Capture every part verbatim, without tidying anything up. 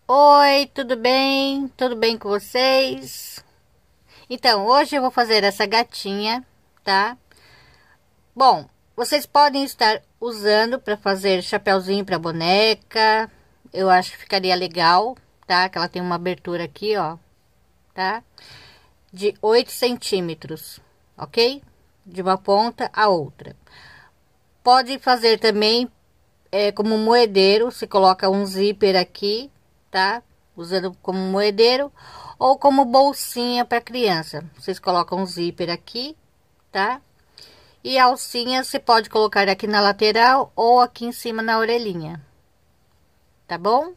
Oi, tudo bem? Tudo bem com vocês? Então, hoje eu vou fazer essa gatinha, tá? Bom, vocês podem estar usando para fazer chapeuzinho para boneca. Eu acho que ficaria legal, tá? Que ela tem uma abertura aqui, ó, tá? De oito centímetros, ok? De uma ponta a outra. Pode fazer também é, como moedeiro, você coloca um zíper aqui, tá? Usando como moedeiro ou como bolsinha para criança. Vocês colocam um zíper aqui, tá? E a alcinha você pode colocar aqui na lateral ou aqui em cima na orelhinha, tá bom?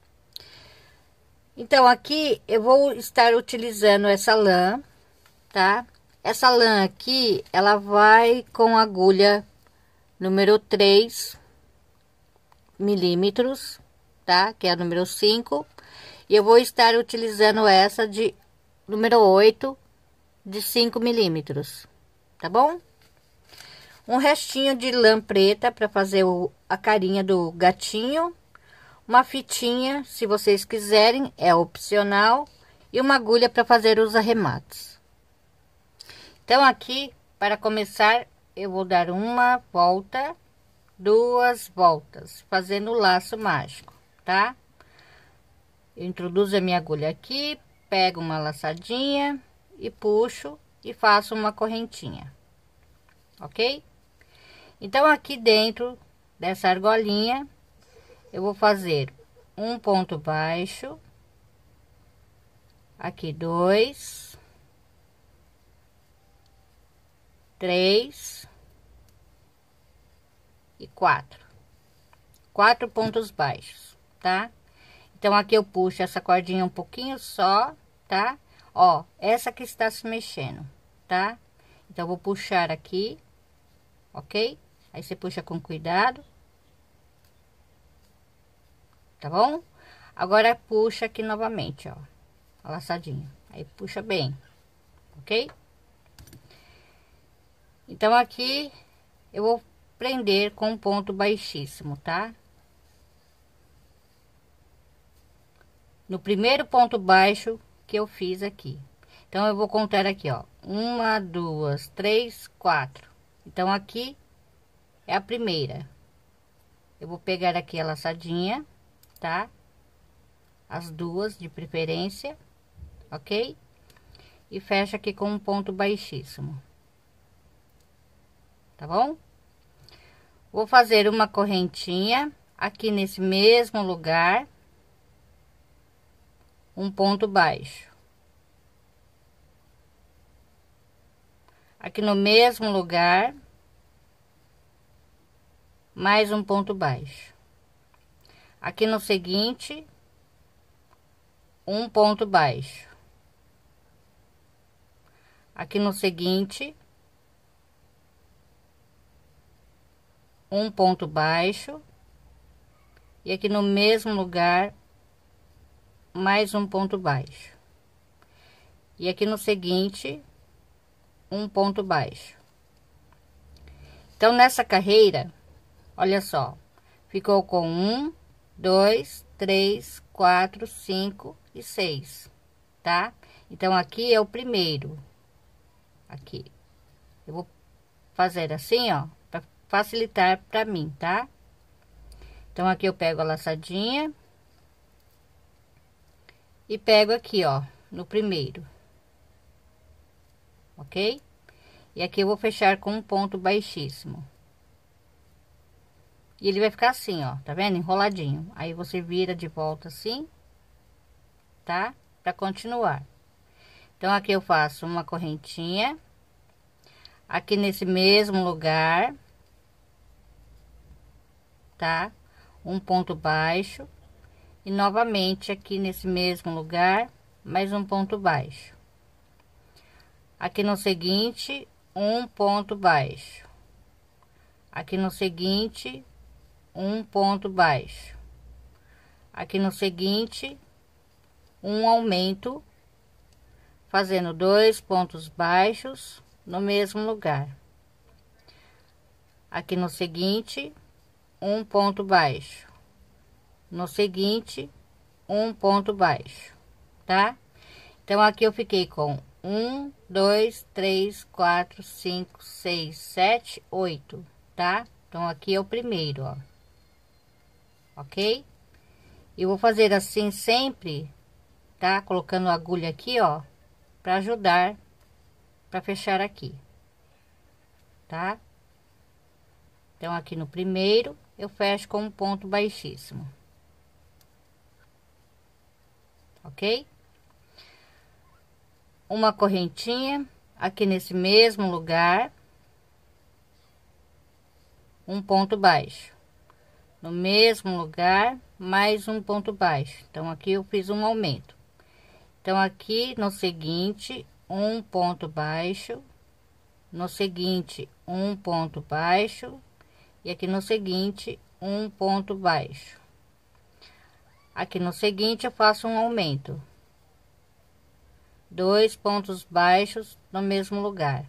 Então aqui eu vou estar utilizando essa lã, tá? Essa lã aqui, ela vai com agulha número três milímetros, tá? Que é a número cinco. E eu vou estar utilizando essa de número oito de cinco milímetros, tá bom? Um restinho de lã preta para fazer o, a carinha do gatinho. Uma fitinha, se vocês quiserem, é opcional. E uma agulha para fazer os arremates. Então aqui, para começar, eu vou dar uma volta, duas voltas, fazendo o laço mágico, tá? Eu introduzo a minha agulha aqui, pego uma laçadinha e puxo e faço uma correntinha, ok? Então aqui dentro dessa argolinha eu vou fazer um ponto baixo, aqui dois, três e quatro, quatro pontos baixos, tá? Então aqui eu puxo essa cordinha um pouquinho só, tá? Ó, essa que está se mexendo, tá? Então eu vou puxar aqui, ok? Aí você puxa com cuidado, tá bom? Agora puxa aqui novamente, ó, a laçadinha. Aí puxa bem, ok? Então aqui eu vou prender com um ponto baixíssimo, tá? No primeiro ponto baixo que eu fiz aqui. Então eu vou contar aqui, ó, uma, duas, três, quatro. Então aqui é a primeira. Eu vou pegar aqui a laçadinha, tá? As duas de preferência, ok? E fecha aqui com um ponto baixíssimo, tá bom? Vou fazer uma correntinha aqui nesse mesmo lugar, um ponto baixo. Aqui no mesmo lugar, mais um ponto baixo. Aqui no seguinte, um ponto baixo. Aqui no seguinte, um ponto baixo. E aqui no mesmo lugar, mais um ponto baixo. E aqui no seguinte, um ponto baixo. Então nessa carreira, olha só, ficou com um, dois, três, quatro, cinco e seis, tá? Então aqui é o primeiro. Aqui eu vou fazer assim, ó, para facilitar para mim, tá? Então aqui eu pego a laçadinha e pego aqui, ó, no primeiro, ok? E aqui eu vou fechar com um ponto baixíssimo. E ele vai ficar assim, ó, tá vendo? Enroladinho. Aí você vira de volta assim, tá? Pra continuar. Então aqui eu faço uma correntinha. Aqui nesse mesmo lugar, tá? Um ponto baixo. E novamente aqui nesse mesmo lugar, mais um ponto baixo. Aqui no seguinte, um ponto baixo. Aqui no seguinte, um ponto baixo. Aqui no seguinte, um aumento, fazendo dois pontos baixos no mesmo lugar. Aqui no seguinte, um ponto baixo. No seguinte, um ponto baixo, tá? Então aqui eu fiquei com um, dois, três, quatro, cinco, seis, sete, oito, tá? Então aqui é o primeiro, ó. Ok? E vou fazer assim sempre, tá? Colocando a agulha aqui, ó, para ajudar para fechar aqui, tá? Então aqui no primeiro eu fecho com um ponto baixíssimo, ok? Uma correntinha aqui nesse mesmo lugar, um ponto baixo, no mesmo lugar, mais um ponto baixo. Então aqui eu fiz um aumento. Então aqui no seguinte, um ponto baixo, no seguinte, um ponto baixo, e aqui no seguinte, um ponto baixo. Aqui no seguinte eu faço um aumento, dois pontos baixos no mesmo lugar.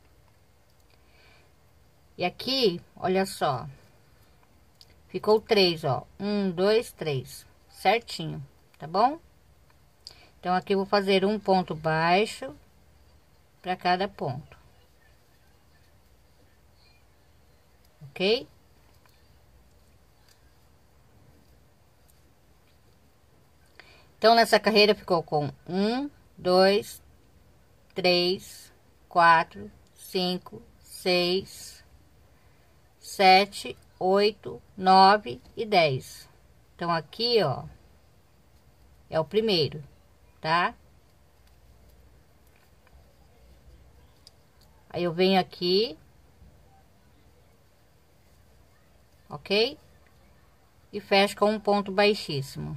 E aqui, olha só, ficou três, ó, um, dois, três, certinho, tá bom? Então aqui eu vou fazer um ponto baixo para cada ponto, ok? Então nessa carreira ficou com um, dois, três, quatro, cinco, seis, sete, oito, nove e dez. Então aqui, ó, é o primeiro, tá? Aí eu venho aqui, ok? E fecho com um ponto baixíssimo.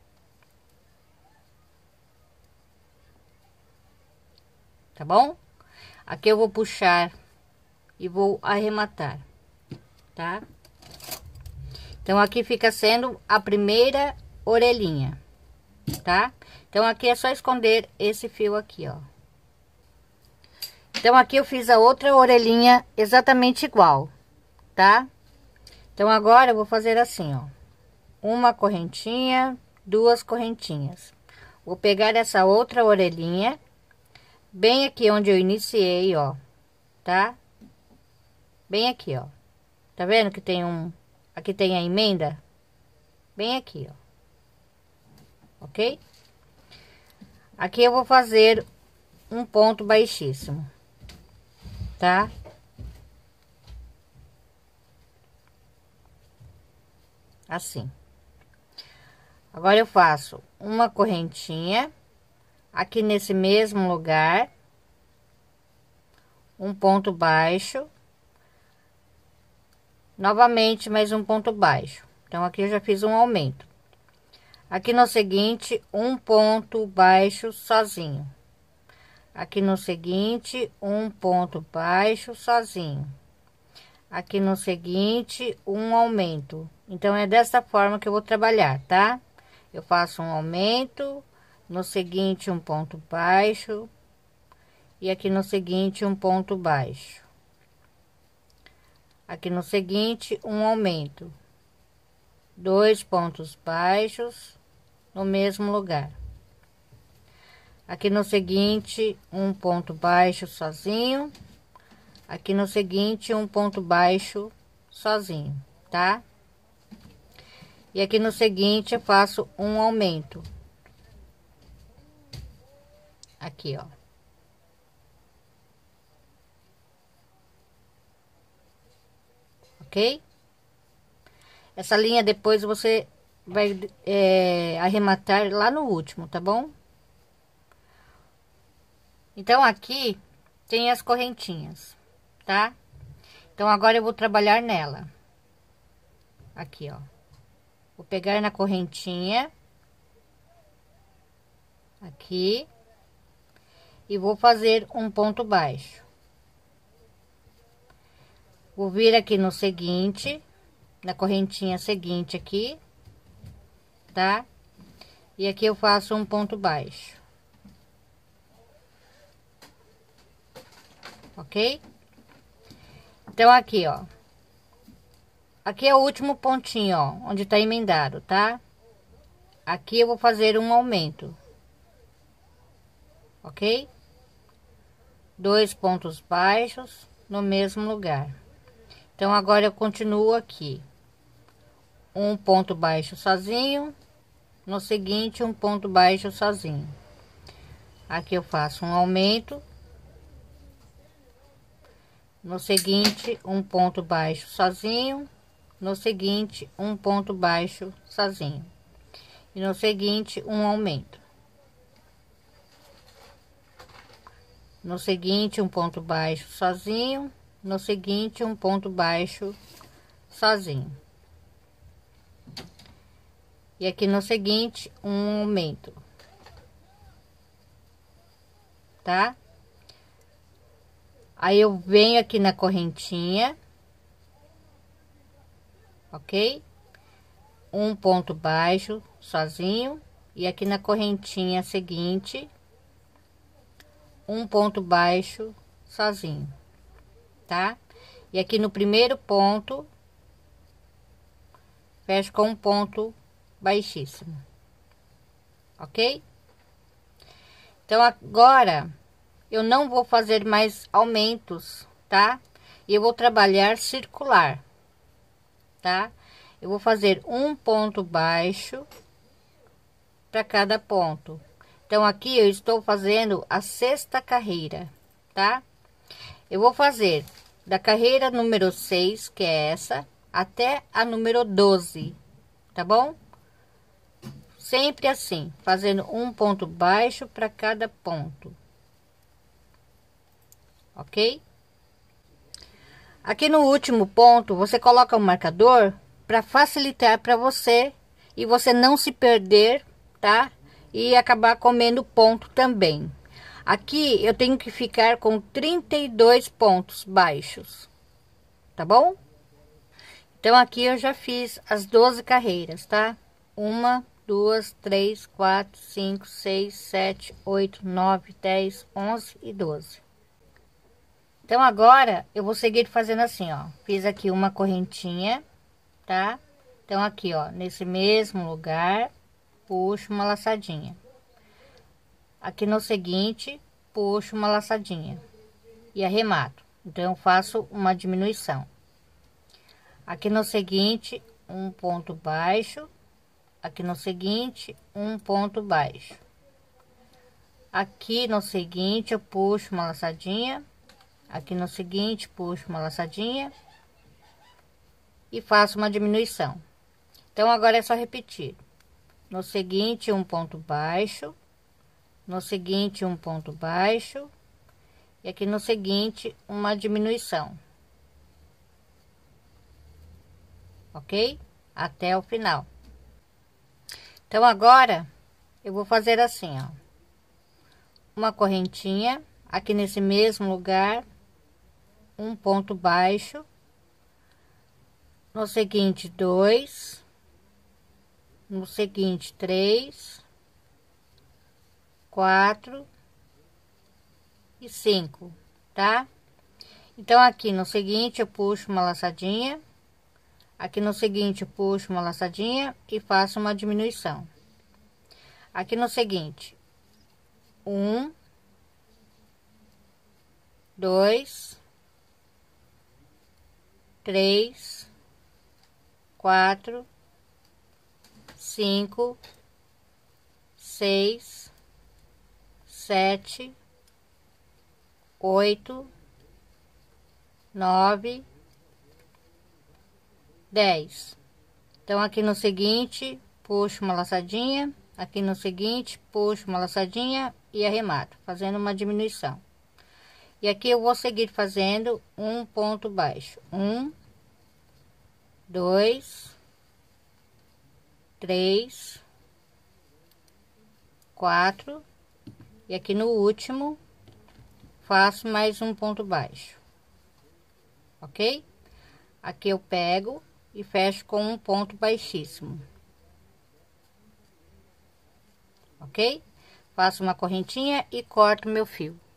Tá bom? Aqui eu vou puxar e vou arrematar, tá? Então aqui fica sendo a primeira orelhinha, tá? Então aqui é só esconder esse fio aqui, ó. Então aqui eu fiz a outra orelhinha exatamente igual, tá? Então agora eu vou fazer assim, ó, uma correntinha, duas correntinhas. Vou pegar essa outra orelhinha bem aqui onde eu iniciei, ó, tá? Bem aqui, ó. Tá vendo que tem um, aqui tem a emenda? Bem aqui, ó. Ok? Aqui eu vou fazer um ponto baixíssimo, tá? Assim. Agora eu faço uma correntinha aqui nesse mesmo lugar, um ponto baixo, novamente mais um ponto baixo. Então aqui eu já fiz um aumento. Aqui no seguinte, um ponto baixo sozinho. Aqui no seguinte, um ponto baixo sozinho. Aqui no seguinte, um aumento. Então é dessa forma que eu vou trabalhar, tá? Eu faço um aumento, no seguinte um ponto baixo e aqui no seguinte um ponto baixo. Aqui no seguinte um aumento, dois pontos baixos no mesmo lugar. Aqui no seguinte um ponto baixo sozinho, aqui no seguinte um ponto baixo sozinho, tá? E aqui no seguinte eu faço um aumento. Aqui, ó. Ok? Essa linha depois você vai é, arrematar lá no último, tá bom? Então aqui tem as correntinhas, tá? Então agora eu vou trabalhar nela. Aqui, ó. Vou pegar na correntinha. Aqui. E vou fazer um ponto baixo. Vou vir aqui no seguinte, na correntinha seguinte aqui, tá? E aqui eu faço um ponto baixo. Ok? Então aqui, ó. Aqui é o último pontinho, ó, onde tá emendado, tá? aqui eu vou fazer um aumento, ok? Dois pontos baixos no mesmo lugar. Então agora eu continuo aqui, um ponto baixo sozinho, no seguinte um ponto baixo sozinho. Aqui eu faço um aumento, no seguinte um ponto baixo sozinho, no seguinte um ponto baixo sozinho, e no seguinte um aumento, no seguinte um ponto baixo sozinho, no seguinte um ponto baixo sozinho, e aqui no seguinte um aumento, tá? Aí eu venho aqui na correntinha, ok? Um ponto baixo sozinho, e aqui na correntinha seguinte um ponto baixo sozinho, tá? E aqui no primeiro ponto fecho com um ponto baixíssimo, ok? Então agora eu não vou fazer mais aumentos, tá? E eu vou trabalhar circular, tá? Eu vou fazer um ponto baixo para cada ponto. Então aqui eu estou fazendo a sexta carreira, tá? Eu vou fazer da carreira número seis, que é essa, até a número doze, tá bom? Sempre assim, fazendo um ponto baixo para cada ponto, ok? Aqui no último ponto você coloca o marcador para facilitar para você e você não se perder, tá? E acabar comendo ponto também. Aqui eu tenho que ficar com trinta e dois pontos baixos, tá bom? Então aqui eu já fiz as doze carreiras, tá? Uma, duas, três, quatro, cinco, seis, sete, oito, nove, dez, onze e doze. Então agora eu vou seguir fazendo assim, ó. Fiz aqui uma correntinha, tá? Então aqui, ó, nesse mesmo lugar, puxo uma laçadinha. Aqui no seguinte, puxo uma laçadinha e arremato. Então eu faço uma diminuição. Aqui no seguinte, um ponto baixo. Aqui no seguinte, um ponto baixo. Aqui no seguinte, eu puxo uma laçadinha. Aqui no seguinte, puxo uma laçadinha e faço uma diminuição. Então agora é só repetir. No seguinte, um ponto baixo, no seguinte um ponto baixo, e aqui no seguinte uma diminuição, ok? Até o final. Então agora eu vou fazer assim, ó, uma correntinha aqui nesse mesmo lugar, um ponto baixo, no seguinte dois, no seguinte três, quatro e cinco, tá? Então aqui no seguinte eu puxo uma laçadinha, aqui no seguinte eu puxo uma laçadinha e faço uma diminuição. Aqui no seguinte, um, dois, três, quatro, cinco, seis, sete, oito, nove, dez. Então aqui no seguinte puxo uma laçadinha, aqui no seguinte puxo uma laçadinha e arremato, fazendo uma diminuição. E aqui eu vou seguir fazendo um ponto baixo, um, dois, três, quatro, e aqui no último faço mais um ponto baixo, ok? Aqui eu pego e fecho com um ponto baixíssimo, ok? Faço uma correntinha e corto meu fio.